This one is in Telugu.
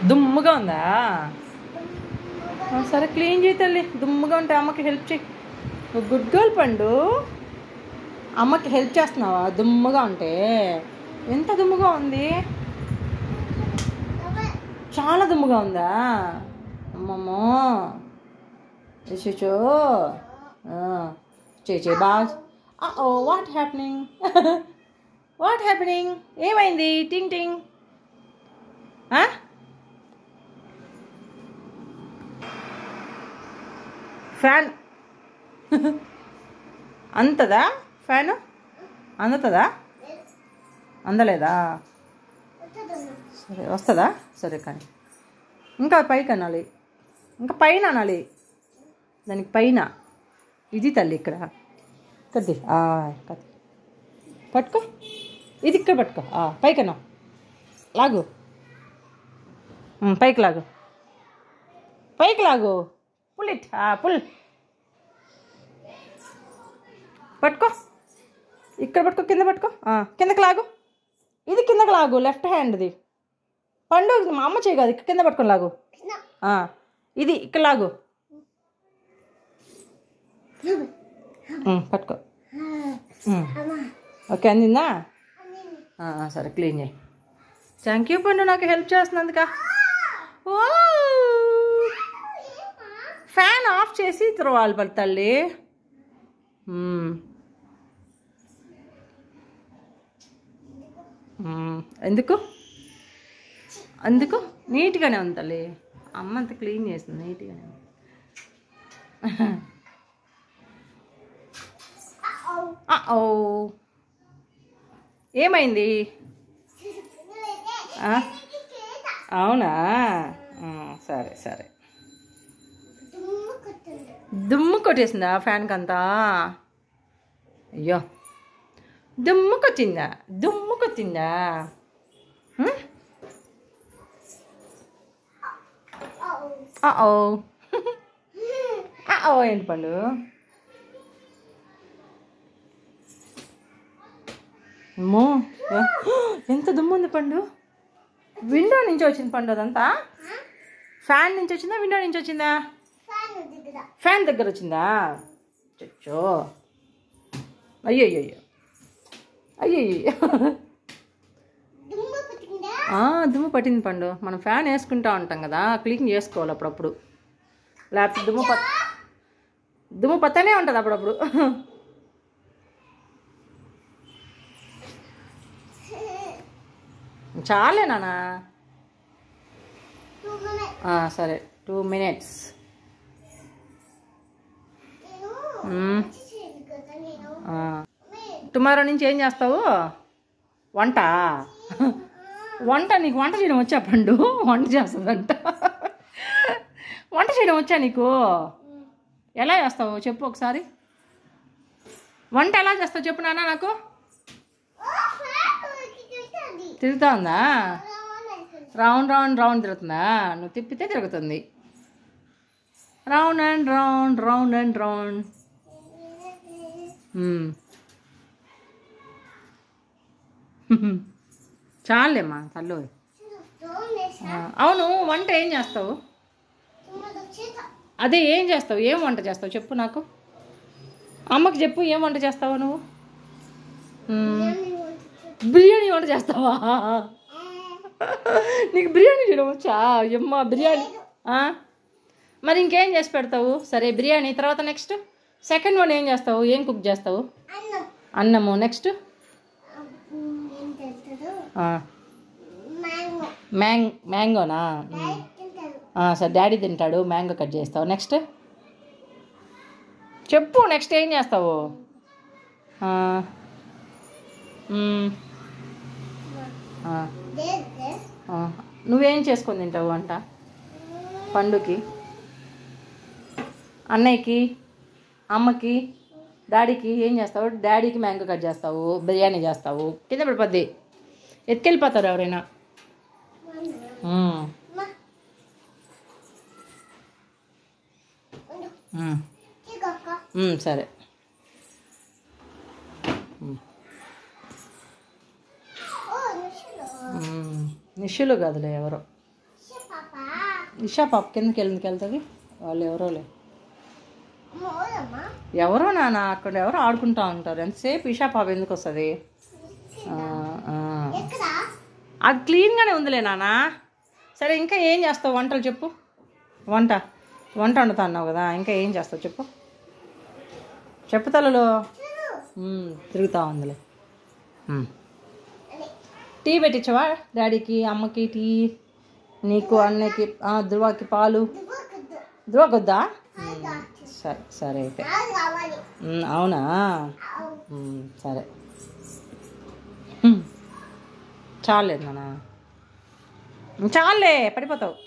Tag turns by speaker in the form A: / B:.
A: దుమ్ముగా ఉందా? సరే క్లీన్ చేయి తల్లి. దుమ్ముగా ఉంటే అమ్మకి హెల్ప్ చేయి. గుడ్ గర్ల్ పండు. అమ్మకి హెల్ప్ చేస్తున్నావా దుమ్ముగా ఉంటే? ఎంత దుమ్ముగా ఉంది? చాలా దుమ్ముగా ఉందా? అమ్మమ్మో చూచో చేయి బాగా. Oh what happening? What happening? ఏమైంది? టింగ్ టింగ్. ఫ్యాన్ అందదా? ఫ్యాను అందుతుందా? అందలేదా? సరే వస్తుందా? సరే కానీ ఇంకా పైకి అనాలి, ఇంకా పైన అనాలి. దానికి పైన ఇది తల్లి ఇక్కడ కద్ది పట్టుకో. ఇది ఇక్కడ పట్టుకో. పైకన్నా లాగు. పైకి లాగు, పైకి లాగు. Pull it. పుల్. పట్టుకో. ఇక్కడ పట్టుకో, కింద పట్టుకో. కిందకి లాగు. ఇది కిందకి లాగు. లెఫ్ట్ హ్యాండ్ది పండు. మా అమ్మ చేయి కాదు, ఇక్కడ కింద పట్టుకొని లాగు. ఇది ఇక్కడ లాగు. పట్టుకో. ఓకే అందిందా? సరే క్లీన్ చేయి. థ్యాంక్ యూ పండు నాకు హెల్ప్ చేస్తున్నందుక. ఓ ఫ్యాన్ ఆఫ్ చేసి తురవాలి పడి తల్లి. ఎందుకు అందుకు నీట్గానే ఉంది తల్లి. అమ్మ అంత క్లీన్ చేస్తుంది, నీట్గానే ఉంది. ఏమైంది? అవునా? సరే సరే. దుమ్ము కొట్టేసిందా ఫ్యాన్కి అంతా? అయ్యో దుమ్ము కొట్టిందా? దుమ్ము కొట్టిందా? ఏంటి పండు? అమ్మో ఎంత దుమ్ము ఉంది పండు. విండో నుంచి వచ్చింది పండు అదంతా. ఫ్యాన్ నుంచి వచ్చిందా, విండో నుంచి వచ్చిందా? ఫ్యాన్ దగ్గర వచ్చిందా? చచ్చో అయ్యయ్యో అయ్యయ్యో. దుమ్ము పట్టింది పండు. మనం ఫ్యాన్ వేసుకుంటా ఉంటాం కదా, క్లీన్ చేసుకోవాలి అప్పుడప్పుడు. లేకపోతే దుమ్ము పత్తనే ఉంటుంది అప్పుడప్పుడు. చాలే నాన్న. సరే 2 minutes. టుమారో నుంచి ఏం చేస్తావు? వంట నీకు వంట చేయడం వచ్చా పండు? వంట చేస్తుందంట. వంట చేయడం వచ్చా నీకు? ఎలా చేస్తావు చెప్పు ఒకసారి. వంట ఎలా చేస్తావు చెప్పు నాన్న నాకు. తిరుగుతా ఉందా? రౌండ్ రౌండ్ రౌండ్ తిరుగుతుందా? నువ్వు తిప్పితే తిరుగుతుంది. Round and round, round and round. చాలేమ్మా తల్లు. అవును వంట ఏం చేస్తావు? అదే ఏం చేస్తావు? ఏం వంట చేస్తావు చెప్పు నాకు. అమ్మకి చెప్పు ఏం వంట చేస్తావా నువ్వు? బిర్యానీ వంట చేస్తావా? నీకు బిర్యానీ చేయడం వచ్చా? అమ్మ బిర్యానీ. మరి ఇంకేం చేసి పెడతావు? సరే బిర్యానీ తర్వాత నెక్స్ట్ సెకండ్ వన్ ఏం చేస్తావు? ఏం కుక్ చేస్తావు? అన్నము. నెక్స్ట్ మ్యాంగోనా? సరే డాడీ తింటాడు, మ్యాంగో కట్ చేస్తావు. నెక్స్ట్ చెప్పు. నెక్స్ట్ ఏం చేస్తావు? నువ్వేం చేసుకొని తింటావు వంట? పండుకి, అన్నయ్యకి, అమ్మకి, డాడీకి ఏం చేస్తావు? డాడీకి మ్యాంగో కట్ చేస్తావు, బిర్యానీ చేస్తావు. కింద పడిపోద్ది, ఎత్తుకెళ్ళిపోతారు ఎవరైనా. సరే. నిషులు కాదులే ఎవరో. ఇషా పాప కిందకి వెళ్తుంది వాళ్ళు ఎవరోలే ఎవరో నాన్న అక్కడ ఎవరో ఆడుకుంటా ఉంటారు. ఎంతసేపు ఇషా పాప ఎందుకు వస్తుంది? అది క్లీన్గానే ఉందిలే నాన్న. సరే ఇంకా ఏం చేస్తావు వంటలు చెప్పు. వంట వండుతా అన్నావు కదా, ఇంకా ఏం చేస్తావు చెప్పు. చెప్పు తలలో తిరుగుతా ఉందిలే. టీ పెట్టించవా డాడీకి అమ్మకి? టీ నీకు అన్నకి ధ్రువకి పాలు. ధ్రువకొద్దా? సరే సరే అయితే. అవునా? సరే చాలేదు నాన్న, చాలే పడిపోతావు.